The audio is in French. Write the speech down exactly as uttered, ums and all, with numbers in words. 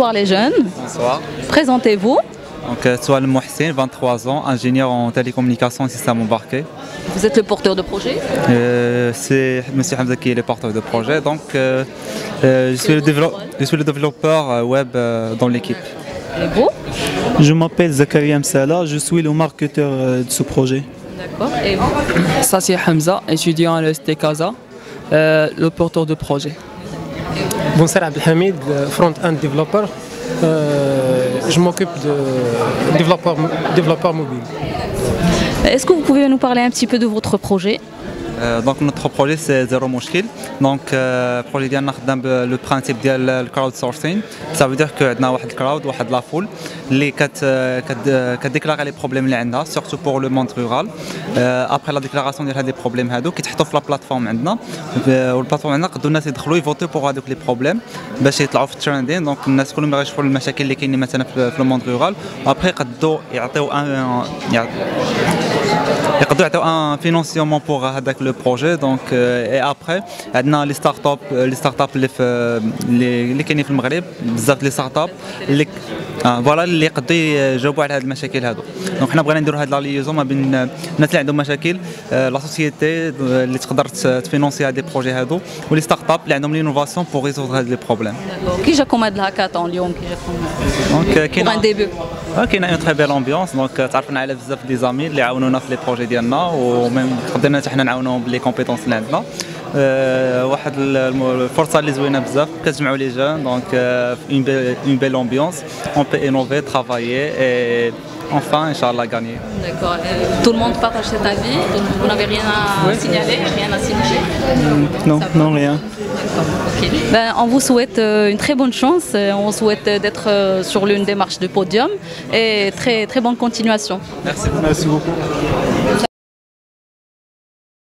Bonsoir les jeunes. Bonsoir. Présentez-vous. Donc, euh, Soual Mohsin, vingt-trois ans, ingénieur en télécommunication et système embarqué. Vous êtes le porteur de projet. Euh, C'est M. Hamza qui est le porteur de projet. Donc, euh, euh, je, suis le dévelop- je suis le développeur euh, web euh, dans l'équipe. Et vous? Je m'appelle Zakaria Msala, je suis le marketeur euh, de ce projet. D'accord. Et vous? Sassi Hamza, étudiant à l'E S T Casa, euh, le porteur de projet. Bonsoir Abdelhamid, front-end développeur. Euh, je m'occupe de développeur, développeur mobile. Est-ce que vous pouvez nous parler un petit peu de votre projet? Euh, donc notre projet c'est Zéro Mouchkil. Donc le projet ديالنا خدام le principe ديال الكراود سورسين. Ça veut dire que عندنا واحد الكراود واحد لا فول اللي كت كديكلاري لي بروبليم اللي عندها surtout pour le monde rural. après la déclaration ديال هاد لي بروبليم هادو كيتحطوا في لا بلاتفورم عندنا والبلاتفورم عندنا يقدروا الناس يدخلوا يفوتوا بوغ هادوك لي بروبليم باش يطلعوا في الترندين. دونك الناس كلهم اللي غيشوفوا المشاكل اللي كاينين مثلا في الموند رورال وابري يقدروا يعطيو يقدروا يعطيو ان فينونسيومون بوغ هذاك لو بروجي. دونك اي ابري عندنا لي ستارت اب لي ستارت اب اللي في اللي كاينين في المغرب بزاف لي ستارت اب اللي فوالا اللي يقدروا يجاوبوا على هذه المشاكل هادو. دونك حنا بغينا نديروا هاد لا ليزون ما بين الناس اللي عندهم مشاكل لا سوسيتي اللي تقدر تفينونسي هاد لي بروجي هادو ولي ستارت اب اللي عندهم لينوفاسيون بوغ ريزولفر هاد لي بروبليم. كي جاكم هاد الهاكاطون اليوم؟ كي جاكم؟ دونك كاين ان ديبي. كاينه اون تري بيل امبيونس. دونك تعرفنا على بزاف دي زامي اللي عاونونا في لي بروجي ديالنا وميم قدرنا حتى حنا نعاونوهم بلي كومبيتونس اللي عندنا. أه واحد الفرصه اللي زوينه بزاف كتجمعوا لي جون. دونك اون بيل امبيونس اون بي انوفي ترافايي اي enfin Inch'Allah gagner. D'accord. Tout le monde partage cet avis. Vous n'avez rien à oui. signaler, rien à signaler? Non, non, rien. Okay. Ben, on vous souhaite une très bonne chance. On vous souhaite d'être sur l'une des marches du podium et très, très bonne continuation. Merci beaucoup. Merci beaucoup.